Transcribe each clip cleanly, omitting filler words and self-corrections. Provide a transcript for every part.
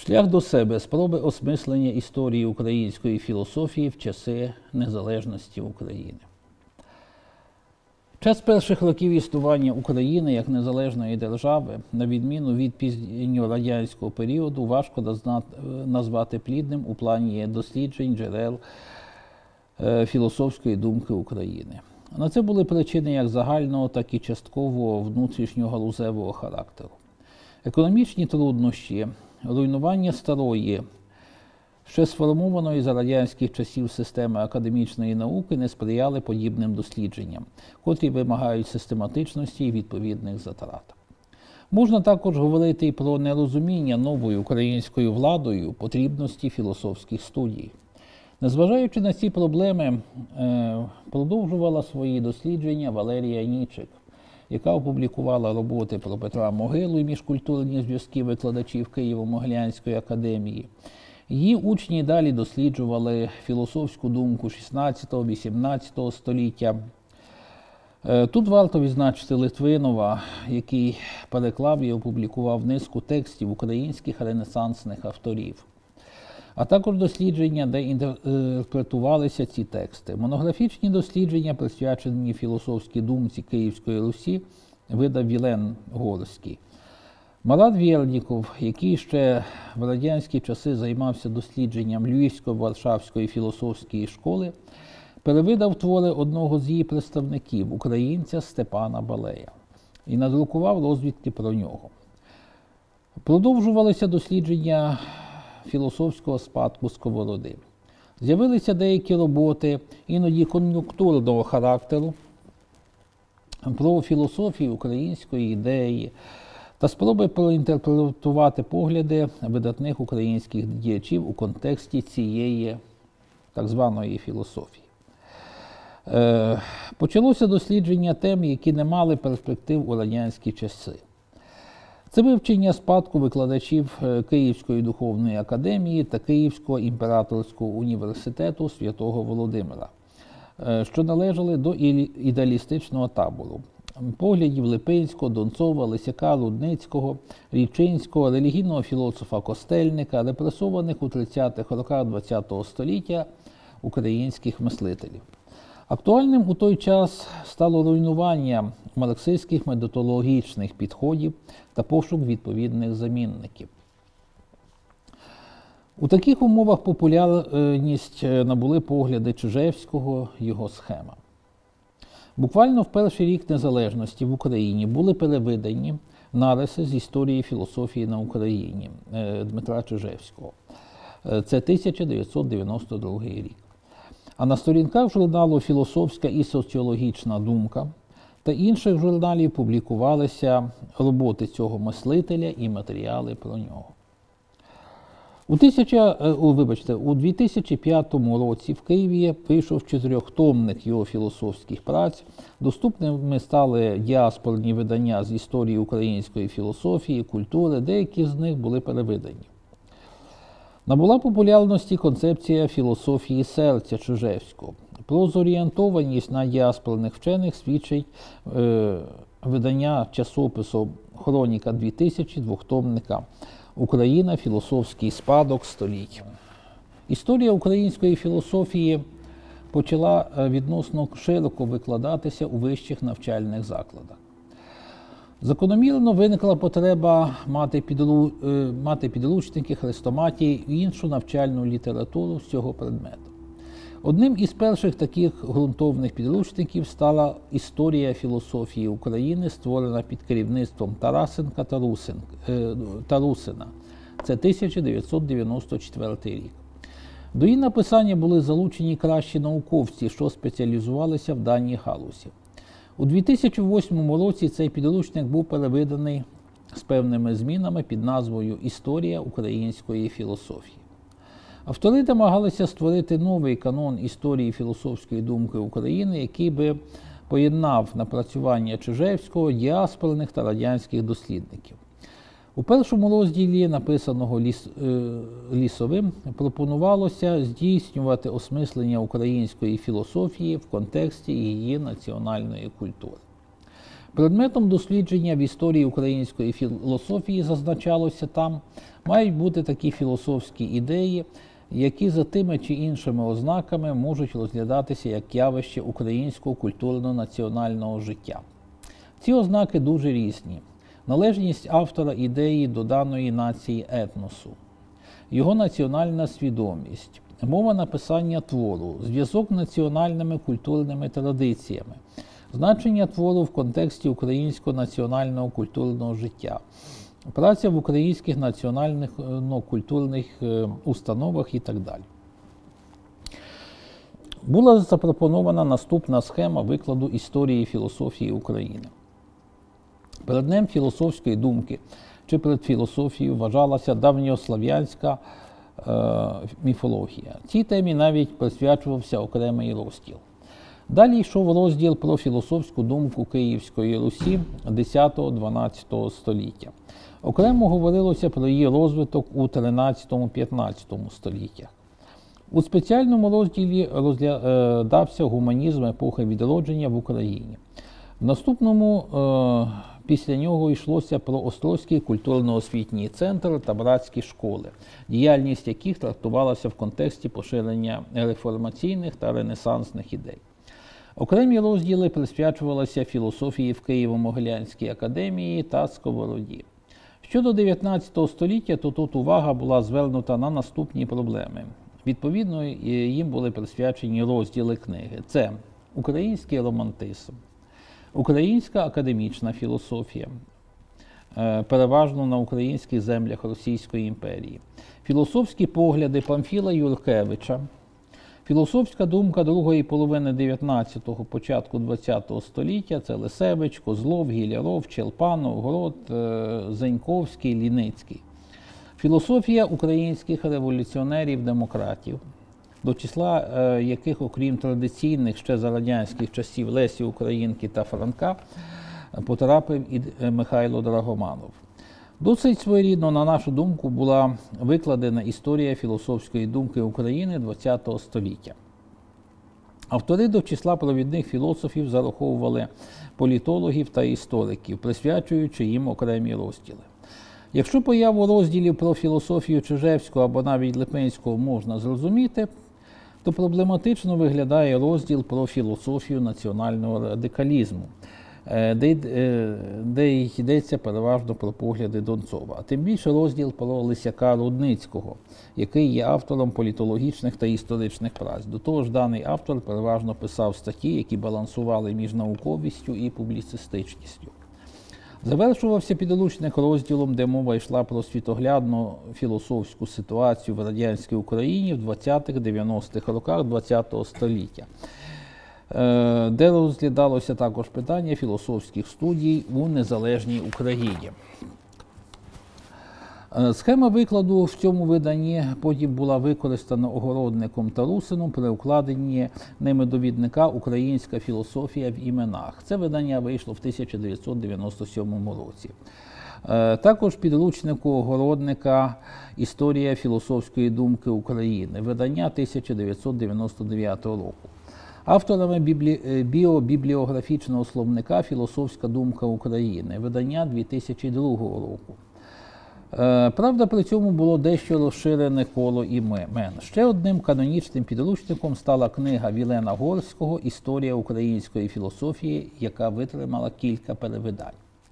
Шлях до себе. Спроби осмислення історії української філософії в часи незалежності України. В час перших років існування України як незалежної держави, на відміну від пізньорадянського періоду, важко назвати плідним у плані досліджень джерел філософської думки України. На це були причини як загального, так і часткового внутрішнього галузевого характеру. Економічні труднощі, руйнування старої, ще сформованої за радянських часів системи академічної науки не сприяли подібним дослідженням, котрі вимагають систематичності і відповідних затрат. Можна також говорити і про нерозуміння новою українською владою потрібності філософських студій. Незважаючи на ці проблеми, продовжувала свої дослідження Валерія Нічик, яка опублікувала роботи про Петра Могилу і міжкультурні зв'язки викладачів Києво-Могилянської академії. Її учні далі досліджували філософську думку 16-18 століття. Тут варто відзначити Литвинова, який переклав і опублікував низку текстів українських ренесансних авторів, а також дослідження, де інтерпретувалися ці тексти. Монографічні дослідження, присвячені філософській думці Київської Русі, видав Вілен Горський. Марат Вєрніков, який ще в радянські часи займався дослідженням Львівсько-Варшавської філософської школи, перевидав твори одного з її представників, українця Степана Балея, і надрукував розвідки про нього. Продовжувалися дослідження філософського спадку Сковороди. З'явилися деякі роботи, іноді кон'юнктурного характеру, про філософію української ідеї та спроби проінтерпретувати погляди видатних українських діячів у контексті цієї так званої філософії. Почалося дослідження тем, які не мали перспектив у радянські часи. Це вивчення спадку викладачів Київської духовної академії та Київського імператорського університету Святого Володимира, що належали до ідеалістичного табору. Поглядів Липинського, Донцова, Лисяка, Рудницького, Річинського, релігійного філософа Костельника, репресованих у 30-х роках ХХ століття українських мислителів. Актуальним у той час стало руйнування марксистських методологічних підходів та пошук відповідних замінників. У таких умовах популярність набули погляди Чижевського, його схема. Буквально в перший рік незалежності в Україні були перевидані нариси з історії філософії на Україні Дмитра Чижевського. Це 1992 рік. А на сторінках журналу «Філософська і соціологічна думка» та інших журналів публікувалися роботи цього мислителя і матеріали про нього. У 2005 році в Києві вийшов 4-томник його філософських праць. Доступними стали діаспорні видання з історії української філософії, культури, деякі з них були перевидані. Набула популярності концепція філософії серця Чижевського. Про зорієнтованість на діаспорних вчених свідчить видання часопису «Хроніка 2000» двохтомника «Україна. Філософський спадок століть». Історія української філософії почала відносно широко викладатися у вищих навчальних закладах. Закономірно виникла потреба мати підручники, хрестоматії і іншу навчальну літературу з цього предмету. Одним із перших таких ґрунтовних підручників стала «Історія філософії України», створена під керівництвом Тарасенка та Русина. Це 1994 рік. До її написання були залучені кращі науковці, що спеціалізувалися в даній галузі. У 2008 році цей підручник був перевиданий з певними змінами під назвою «Історія української філософії». Автори намагалися створити новий канон історії філософської думки України, який би поєднав напрацювання Чижевського, діаспорних та радянських дослідників. У першому розділі, написаного Лісовим, пропонувалося здійснювати осмислення української філософії в контексті її національної культури. Предметом дослідження в історії української філософії, зазначалося там, мають бути такі філософські ідеї, які за тими чи іншими ознаками можуть розглядатися як явище українського культурно-національного життя. Ці ознаки дуже різні. Належність автора ідеї до даної нації етносу, його національна свідомість, мова написання твору, зв'язок з національними культурними традиціями, значення твору в контексті українського національного культурного життя, праця в українських національно-культурних установах і так далі. Була запропонована наступна схема викладу історії і філософії України. Переднем філософської думки чи перед філософією вважалася давньослав'янська міфологія. Цій темі навіть присвячувався окремий розділ. Далі йшов розділ про філософську думку Київської Русі X-XII століття. Окремо говорилося про її розвиток у XIII-XV століттях. У спеціальному розділі розглядався гуманізм епохи відродження в Україні. В наступному після нього йшлося про Острозький культурно-освітній центр та братські школи, діяльність яких трактувалася в контексті поширення реформаційних та ренесансних ідей. Окремі розділи присвячувалися філософії в Києво-Могилянській академії та Сковороді. Щодо 19 століття, то тут увага була звернута на наступні проблеми. Відповідно, їм були присвячені розділи книги. Це український романтизм, українська академічна філософія, переважно на українських землях Російської імперії, філософські погляди Памфіла Юркевича, філософська думка другої половини 19-го, початку 20-го століття – це Лисевич, Козлов, Гіляров, Челпанов, Грот, Зеньковський, Ліницький. Філософія українських революціонерів-демократів, до числа яких, окрім традиційних ще за радянських часів Лесі Українки та Франка, потрапив і Михайло Драгоманов. Досить своєрідно, на нашу думку, була викладена історія філософської думки України ХХ століття. Автори до числа провідних філософів зараховували політологів та істориків, присвячуючи їм окремі розділи. Якщо появу розділів про філософію Чижевського або навіть Липинського можна зрозуміти, то проблематично виглядає розділ про філософію національного радикалізму, де йдеться переважно про погляди Донцова, а тим більше розділ про Лисяка Рудницького, який є автором політологічних та історичних праць. До того ж, даний автор переважно писав статті, які балансували між науковістю і публіцистичністю. Завершувався підручник розділом, де мова йшла про світоглядну філософську ситуацію в радянській Україні в 20-х-90-х роках ХХ століття, де розглядалося також питання філософських студій у незалежній Україні. Схема викладу в цьому виданні потім була використана Огородником та Русином при укладенні ними довідника «Українська філософія в іменах». Це видання вийшло в 1997 році. Також підручнику Огородника «Історія філософської думки України», видання 1999 року. Авторами бібліографічного словника «Філософська думка України», видання 2002 року. Правда, при цьому було дещо розширене коло імен. Ще одним канонічним підручником стала книга Вілена Горського «Історія української філософії», яка витримала кілька перевидань.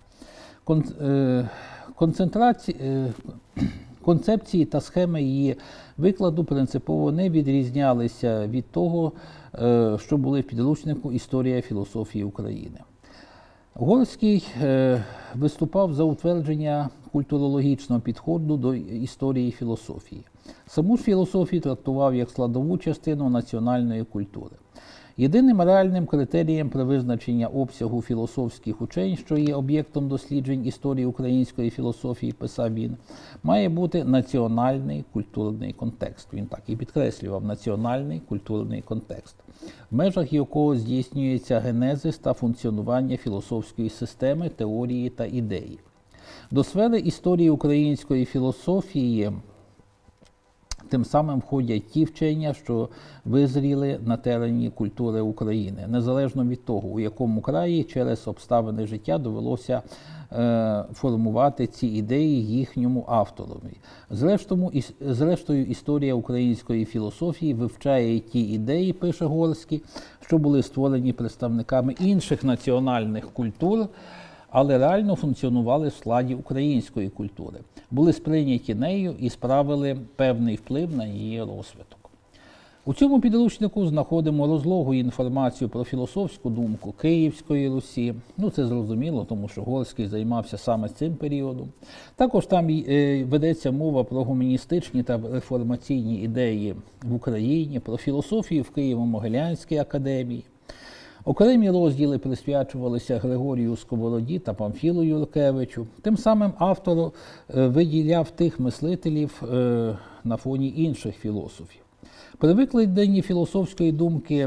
Концепції та схеми її викладу принципово не відрізнялися від того, що були в підручнику «Історія філософії України». Горський виступав за утвердження культурологічного підходу до історії філософії. Саму ж філософію трактував як складову частину національної культури. Єдиним реальним критерієм при визначенні обсягу філософських учень, що є об'єктом досліджень історії української філософії, писав він, має бути національний культурний контекст. Він так і підкреслював – національний культурний контекст, в межах якого здійснюється генезис та функціонування філософської системи, теорії та ідеї. До сфери історії української філософії Тим самим входять ті вчення, що визріли на терені культури України, незалежно від того, у якому краї через обставини життя довелося формувати ці ідеї їхньому авторові. Зрештою, історія української філософії вивчає ті ідеї, пише Горський, що були створені представниками інших національних культур, але реально функціонували в складі української культури, були сприйняті нею і справили певний вплив на її розвиток. У цьому підручнику знаходимо розлогу інформацію про філософську думку Київської Русі. Це зрозуміло, тому що Горський займався саме цим періодом. Також там ведеться мова про гуманістичні та реформаційні ідеї в Україні, про філософію в Києво-Могилянській академії. Окремі розділи присвячувалися Григорію Сковороді та Памфілу Юркевичу. Тим самим автор виділяв тих мислителів на фоні інших філософів. При викладенні філософської думки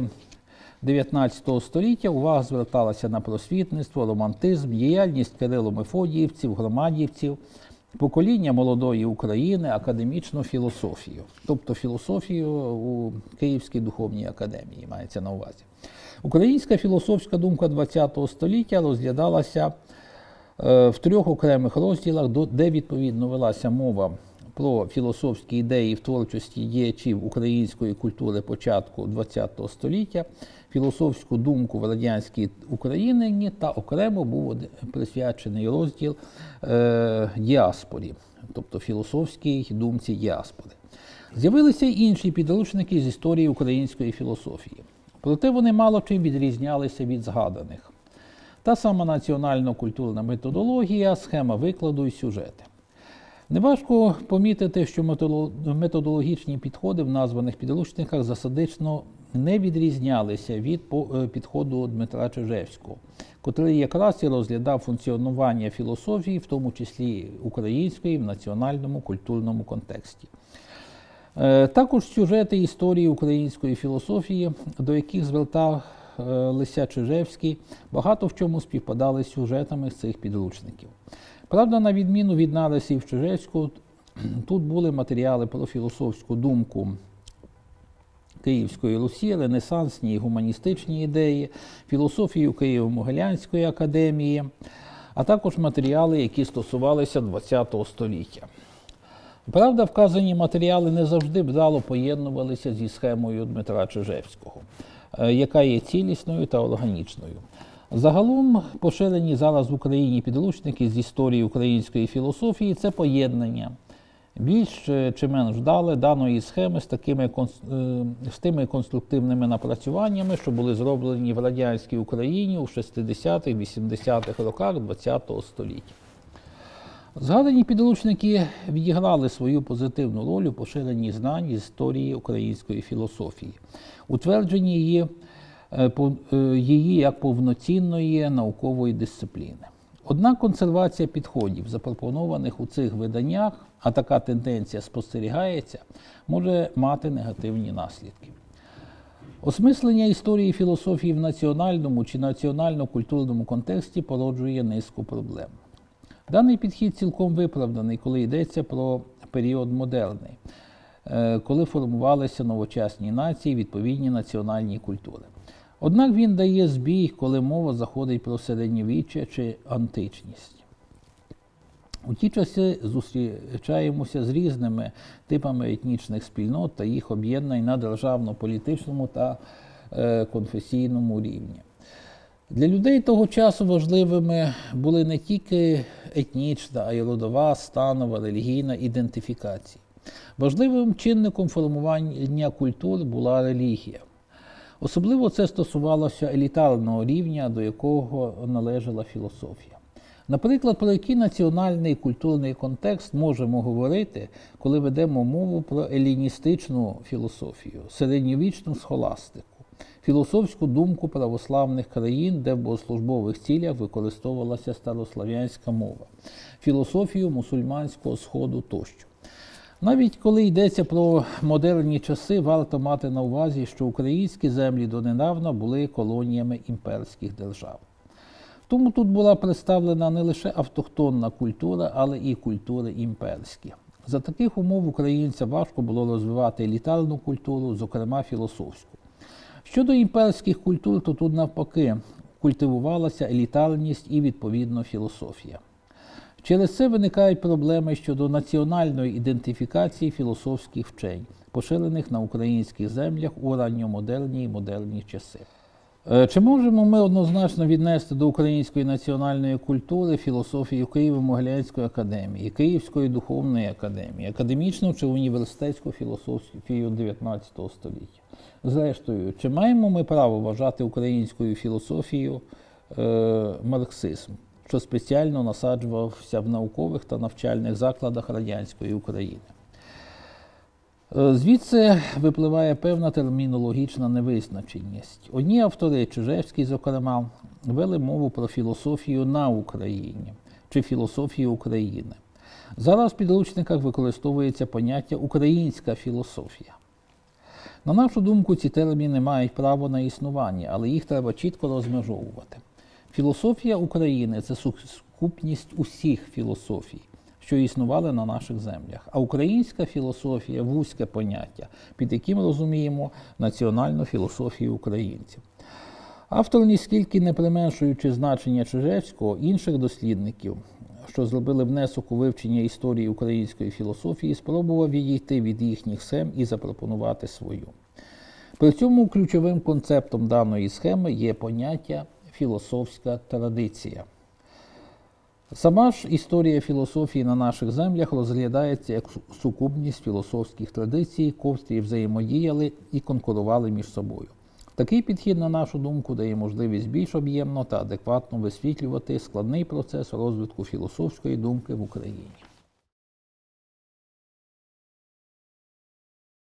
19 століття увага зверталася на просвітництво, романтизм, діяльність Кирило-Мефодіївців, громадівців, покоління молодої України, академічну філософію. Тобто філософію у Київській духовній академії мається на увазі. Українська філософська думка ХХ століття розглядалася в трьох окремих розділах, де відповідно велася мова про філософські ідеї в творчості діячів української культури початку ХХ століття, філософську думку в радянській Україні та окремо був присвячений розділ діаспорі, тобто філософській думці діаспори. З'явилися й інші підручники з історії української філософії. Проте вони мало чим відрізнялися від згаданих. Та сама національно-культурна методологія, схема викладу і сюжети. Неважко помітити, що методологічні підходи в названих підручниках засадично не відрізнялися від підходу Дмитра Чижевського, котрий якраз і розглядав функціонування філософії, в тому числі української, в національному культурному контексті. Також сюжети історії української філософії, до яких зверталися Чижевський, багато в чому співпадали з сюжетами з цих підручників. Правда, на відміну від нарисів Чижевського, тут були матеріали про філософську думку Київської Русі, ренесансні і гуманістичні ідеї, філософію Києво-Могилянської академії, а також матеріали, які стосувалися ХХ століття. Правда, вказані матеріали не завжди вдало поєднувалися зі схемою Дмитра Чижевського, яка є цілісною та органічною. Загалом поширені зараз в Україні підручники з історії української філософії – це поєднання більш чи менш вдале даної схеми з тими конструктивними напрацюваннями, що були зроблені в радянській Україні у 60-80-х роках ХХ століття. Згадані підручники відіграли свою позитивну роль у поширенні знань з історії української філософії, утвердженні її як повноцінної наукової дисципліни. Однак консервація підходів, запропонованих у цих виданнях, а така тенденція спостерігається, може мати негативні наслідки. Осмислення історії філософії в національному чи національно-культурному контексті породжує низку проблем. Даний підхід цілком виправданий, коли йдеться про період модерний, коли формувалися новочасні нації, відповідні національні культури. Однак він дає збій, коли мова заходить про середньовіччя чи античність. У ті часи зустрічаємося з різними типами етнічних спільнот та їх об'єднань на державно-політичному та конфесійному рівні. Для людей того часу важливими були не тільки етнічна, а й родова, станова, релігійна ідентифікація. Важливим чинником формування культур була релігія. Особливо це стосувалося елітарного рівня, до якого належала філософія. Наприклад, про який національний культурний контекст можемо говорити, коли ведемо мову про еліністичну філософію, середньовічну схоластику, філософську думку православних країн, де в богослужбових цілях використовувалася старослов'янська мова, філософію мусульманського Сходу тощо. Навіть коли йдеться про модерні часи, варто мати на увазі, що українські землі донедавна були колоніями імперських держав. Тому тут була представлена не лише автохтонна культура, але і культури імперські. За таких умов українцям важко було розвивати елітарну культуру, зокрема філософську. Щодо імперських культур, то тут навпаки культивувалася елітарність і, відповідно, філософія. Через це виникають проблеми щодо національної ідентифікації філософських вчень, поширених на українських землях у ранньомодерні і модерні часи. Чи можемо ми однозначно віднести до української національної культури філософію Києво-Могилянської академії, Київської духовної академії, академічну чи університетську філософію 19 століття? Зрештою, чи маємо ми право вважати українською філософією марксизм, що спеціально насаджувався в наукових та навчальних закладах радянської України? Звідси випливає певна термінологічна невизначеність. Одні автори, Чижевський, зокрема, вели мову про філософію на Україні чи філософію України. Зараз в підручниках використовується поняття «українська філософія». На нашу думку, ці терміни мають право на існування, але їх треба чітко розмежовувати. Філософія України – це сукупність усіх філософій, що існували на наших землях. А українська філософія – вузьке поняття, під яким розуміємо національну філософію українців. Автор, ніскільки не применшуючи значення Чижевського, інших дослідників, що зробили внесок у вивчення історії української філософії, спробував відійти від їхніх схем і запропонувати свою. При цьому ключовим концептом даної схеми є поняття «філософська традиція». Сама ж історія філософії на наших землях розглядається як сукупність філософських традицій, котрі взаємодіяли і конкурували між собою. Такий підхід, на нашу думку, дає можливість більш об'ємно та адекватно висвітлювати складний процес розвитку філософської думки в Україні.